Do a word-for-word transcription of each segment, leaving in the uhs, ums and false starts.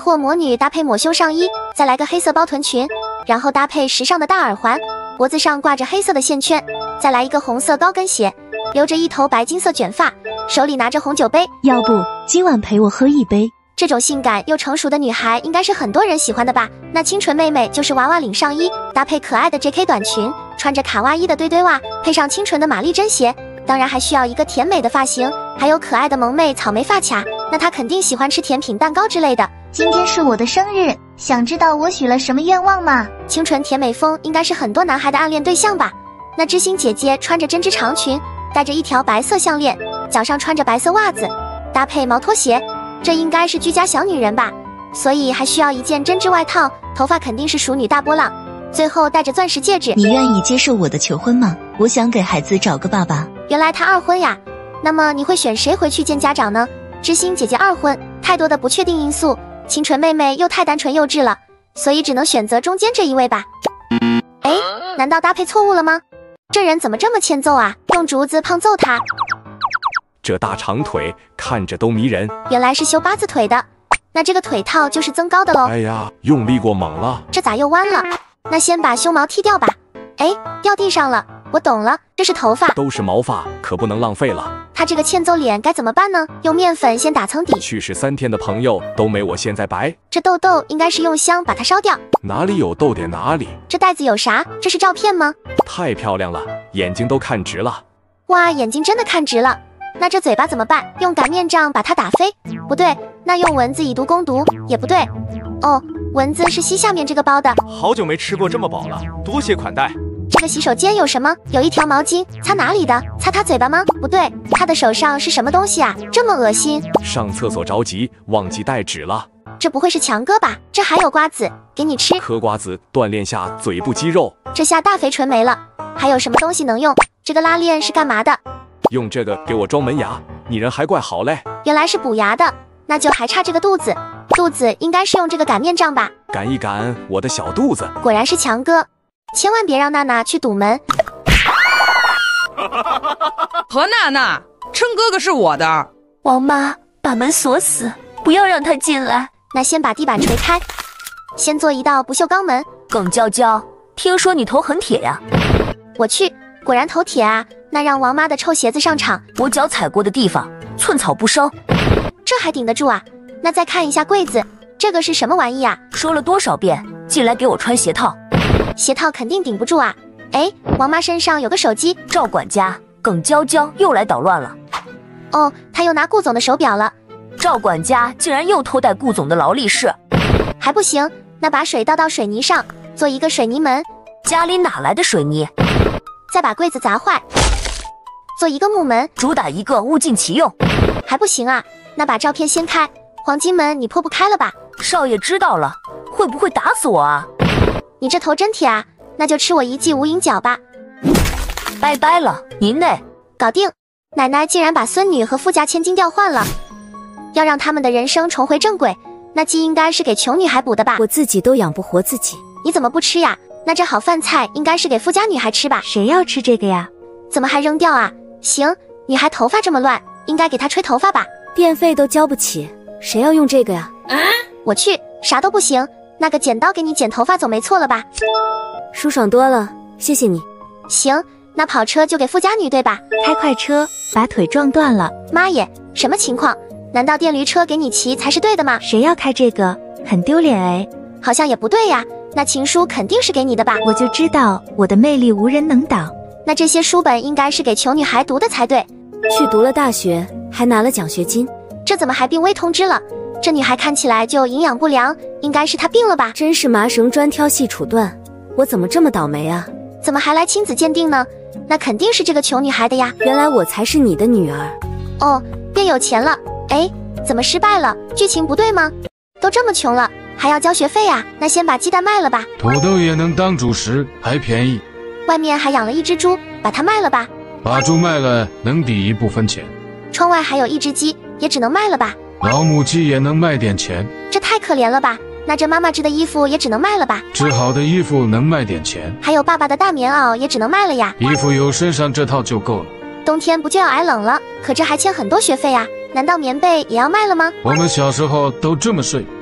或魔女搭配抹胸上衣，再来个黑色包臀裙，然后搭配时尚的大耳环，脖子上挂着黑色的线圈，再来一个红色高跟鞋，留着一头白金色卷发，手里拿着红酒杯。 要不今晚陪我喝一杯？ 这种性感又成熟的女孩应该是很多人喜欢的吧？那清纯妹妹就是娃娃领上衣，搭配可爱的 J K 短裙，穿着卡哇伊的堆堆袜，配上清纯的玛丽珍鞋，当然还需要一个甜美的发型，还有可爱的萌妹草莓发卡。那她肯定喜欢吃甜品、蛋糕之类的。 今天是我的生日，想知道我许了什么愿望吗？ 清纯甜美风应该是很多男孩的暗恋对象吧？那知心姐姐穿着针织长裙，戴着一条白色项链，脚上穿着白色袜子，搭配毛拖鞋，这应该是居家小女人吧？所以还需要一件针织外套，头发肯定是熟女大波浪，最后戴着钻石戒指。 你愿意接受我的求婚吗？我想给孩子找个爸爸。 原来她二婚呀？那么你会选谁回去见家长呢？知心姐姐二婚，太多的不确定因素，清纯妹妹又太单纯幼稚了，所以只能选择中间这一位吧。哎，难道搭配错误了吗？这人怎么这么欠揍啊？用竹子胖揍他。 这大长腿看着都迷人， 原来是修八字腿的，那这个腿套就是增高的喽。 哎呀，用力过猛了， 这咋又弯了？那先把胸毛剃掉吧。哎，掉地上了，我懂了，这是头发， 都是毛发，可不能浪费了。 他这个欠揍脸该怎么办呢？用面粉先打层底。 去世三天的朋友都没我现在白。 这痘痘应该是用香把它烧掉。 哪里有痘点哪里。 这袋子有啥？这是照片吗？ 太漂亮了，眼睛都看直了。 哇，眼睛真的看直了。那这嘴巴怎么办？用擀面杖把它打飞？不对，那用蚊子以毒攻毒也不对。哦，蚊子是吸下面这个包的。 好久没吃过这么饱了，多谢款待。 这个洗手间有什么？有一条毛巾，擦哪里的？擦他嘴巴吗？不对，他的手上是什么东西啊？这么恶心！ 上厕所着急，忘记带纸了。 这不会是强哥吧？这还有瓜子，给你吃。 嗑瓜子锻炼下嘴部肌肉。 这下大肥唇没了。还有什么东西能用？这个拉链是干嘛的？ 用这个给我装门牙。你人还怪好嘞。 原来是补牙的，那就还差这个肚子。肚子应该是用这个擀面杖吧？ 擀一擀我的小肚子。 果然是强哥。千万别让娜娜去堵门。 何娜娜，琛哥哥是我的。 王妈，把门锁死，不要让他进来。 那先把地板锤开，先做一道不锈钢门。 耿娇娇，听说你头很铁呀？ 我去，果然头铁啊！那让王妈的臭鞋子上场。 我脚踩过的地方，寸草不生。 这还顶得住啊？那再看一下柜子，这个是什么玩意啊？ 说了多少遍，进来给我穿鞋套。 鞋套肯定顶不住啊！哎，王妈身上有个手机。 赵管家，耿娇娇又来捣乱了。 哦，他又拿顾总的手表了。 赵管家竟然又偷带顾总的劳力士， 还不行，那把水倒到水泥上，做一个水泥门。 家里哪来的水泥？ 再把柜子砸坏，做一个木门， 主打一个物尽其用。 还不行啊，那把照片掀开，黄金门你破不开了吧？ 少爷知道了，会不会打死我啊？ 你这头真铁啊，那就吃我一记无影脚吧。 拜拜了，您呢？ 搞定。奶奶竟然把孙女和富家千金调换了，要让他们的人生重回正轨，那鸡应该是给穷女孩补的吧？ 我自己都养不活自己， 你怎么不吃呀？那这好饭菜应该是给富家女孩吃吧？ 谁要吃这个呀？ 怎么还扔掉啊？行，女孩头发这么乱，应该给她吹头发吧？ 电费都交不起，谁要用这个呀？ 啊、我去，啥都不行。那个剪刀给你剪头发总没错了吧？ 舒爽多了，谢谢你。 行，那跑车就给富家女对吧？ 开快车，把腿撞断了。 妈耶，什么情况？难道电驴车给你骑才是对的吗？ 谁要开这个？很丢脸哎。 好像也不对呀，那情书肯定是给你的吧？ 我就知道我的魅力无人能挡。 那这些书本应该是给穷女孩读的才对。 去读了大学，还拿了奖学金， 这怎么还病危通知了？这女孩看起来就营养不良，应该是她病了吧？ 真是麻绳专挑细处断，我怎么这么倒霉啊？ 怎么还来亲子鉴定呢？那肯定是这个穷女孩的呀。 原来我才是你的女儿。 哦，变有钱了。哎，怎么失败了？剧情不对吗？都这么穷了，还要交学费啊？那先把鸡蛋卖了吧。 土豆也能当主食，还便宜。 外面还养了一只猪，把它卖了吧。 把猪卖了能抵一部分钱。 窗外还有一只鸡，也只能卖了吧。 老母鸡也能卖点钱。 这太可怜了吧。那这妈妈织的衣服也只能卖了吧。 织好的衣服能卖点钱。 还有爸爸的大棉袄也只能卖了呀。 衣服有身上这套就够了。 冬天不就要挨冷了，可这还欠很多学费啊。难道棉被也要卖了吗？ 我们小时候都这么睡。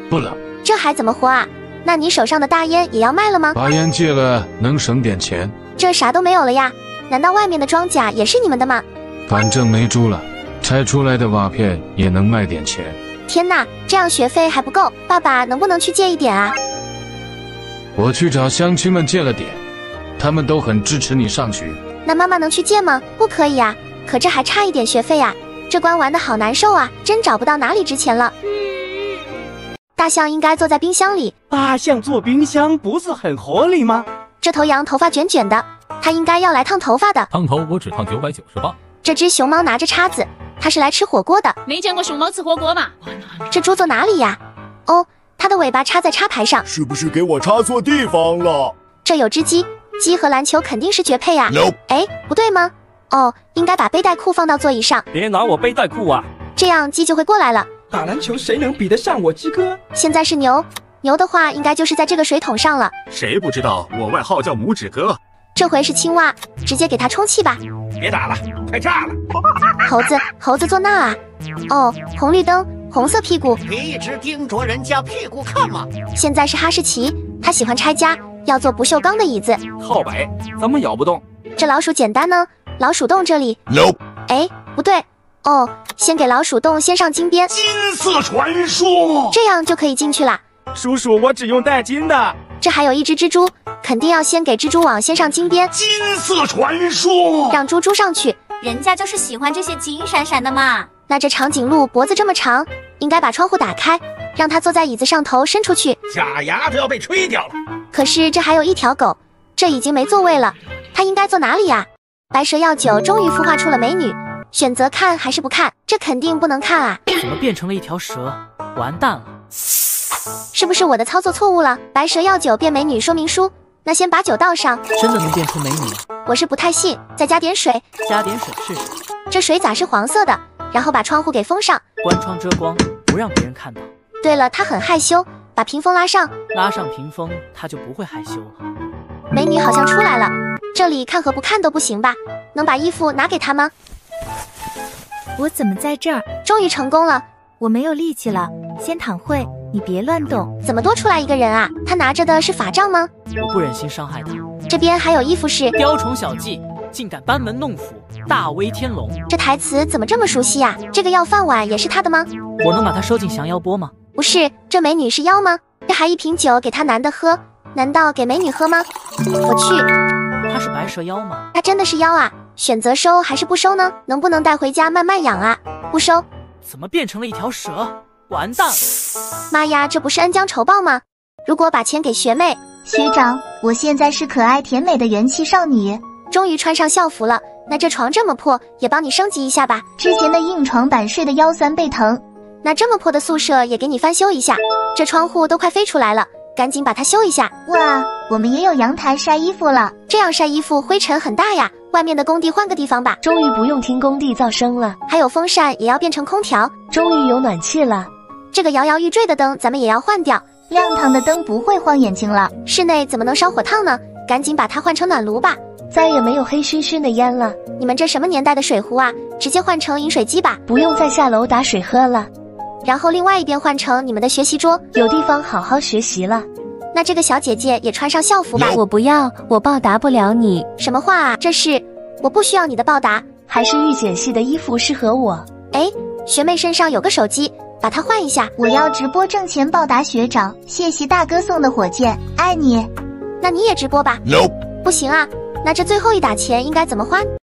不了。 这还怎么活啊？那你手上的大烟也要卖了吗？ 把烟戒了，能省点钱。 这啥都没有了呀？难道外面的庄稼也是你们的吗？ 反正没猪了，拆出来的瓦片也能卖点钱。 天哪，这样学费还不够，爸爸能不能去借一点啊？ 我去找乡亲们借了点，他们都很支持你上学。 那妈妈能去借吗？不可以啊，可这还差一点学费啊，这关玩的好难受啊，真找不到哪里值钱了。大象应该坐在冰箱里。 大象坐冰箱不是很合理吗？ 这头羊头发卷卷的，它应该要来烫头发的。 烫头我只烫九百九十八。 这只熊猫拿着叉子，它是来吃火锅的。 没见过熊猫吃火锅吗？ 这猪坐哪里呀？哦，它的尾巴插在插排上。 是不是给我插错地方了？ 这有只鸡，鸡和篮球肯定是绝配呀。 Nope. 哎，不对吗？哦，应该把背带裤放到座椅上。 别拿我背带裤啊！ 这样鸡就会过来了。 打篮球谁能比得上我鸡哥？ 现在是牛，牛的话应该就是在这个水桶上了。 谁不知道我外号叫拇指哥？ 这回是青蛙，直接给它充气吧。 别打了，快炸了！ 猴子，猴子坐那啊。哦，红绿灯，红色屁股。 别一直盯着人家屁股看嘛。 现在是哈士奇，他喜欢拆家，要做不锈钢的椅子。 靠北，怎么咬不动？ 这老鼠简单呢，老鼠洞这里。 Nope. 哎，不对。哦，先给老鼠洞先上金边。 金色传说。 这样就可以进去啦。 叔叔，我只用带金的。 这还有一只蜘蛛，肯定要先给蜘蛛网先上金边。 金色传说。 让猪猪上去。 人家就是喜欢这些金闪闪的嘛。 那这长颈鹿脖子这么长，应该把窗户打开，让它坐在椅子上，头伸出去。 假牙都要被吹掉了。 可是这还有一条狗，这已经没座位了，它应该坐哪里呀？白蛇药酒终于孵化出了美女，选择看还是不看？这肯定不能看啊！ 怎么变成了一条蛇？完蛋了！ 是不是我的操作错误了？白蛇药酒变美女说明书，那先把酒倒上。 真的能变出美女？ 我是不太信，再加点水。 加点水试试。 这水咋是黄色的？然后把窗户给封上， 关窗遮光，不让别人看到。 对了，她很害羞，把屏风拉上。 拉上屏风，她就不会害羞了。 美女好像出来了，这里看和不看都不行吧？能把衣服拿给她吗？ 我怎么在这儿？ 终于成功了。 我没有力气了，先躺会，你别乱动。 怎么多出来一个人啊？他拿着的是法杖吗？ 我不忍心伤害他。 这边还有衣服是雕虫小技，竟敢班门弄斧，大威天龙。 这台词怎么这么熟悉呀？这个要饭碗也是他的吗？ 我能把它收进降妖钵吗？ 不是，这美女是妖吗？这还一瓶酒给他男的喝，难道给美女喝吗？我去， 他是白蛇妖吗？ 他真的是妖啊！选择收还是不收呢？能不能带回家慢慢养啊？不收。 怎么变成了一条蛇？完蛋了！ 妈呀，这不是恩将仇报吗？如果把钱给学妹， 学长，我现在是可爱甜美的元气少女， 终于穿上校服了。那这床这么破，也帮你升级一下吧。 之前的硬床板睡的腰酸背疼， 那这么破的宿舍也给你翻修一下。这窗户都快飞出来了，赶紧把它修一下。 哇，我们也有阳台晒衣服了。 这样晒衣服灰尘很大呀，外面的工地换个地方吧。 终于不用听工地噪声了， 还有风扇也要变成空调。 终于有暖气了。 这个摇摇欲坠的灯咱们也要换掉， 亮堂的灯不会晃眼睛了。 室内怎么能烧火烫呢？赶紧把它换成暖炉吧。 再也没有黑醺醺的烟了。 你们这什么年代的水壶啊？直接换成饮水机吧。 不用再下楼打水喝了。 然后另外一边换成你们的学习桌， 有地方好好学习了。 那这个小姐姐也穿上校服吧。 我不要，我报答不了你。 什么话啊？这是我不需要你的报答。 还是御姐系的衣服适合我。 哎，学妹身上有个手机，把它换一下。 我要直播挣钱报答学长，谢谢大哥送的火箭，爱你。 那你也直播吧。 Nope. 不行啊，那这最后一打钱应该怎么花？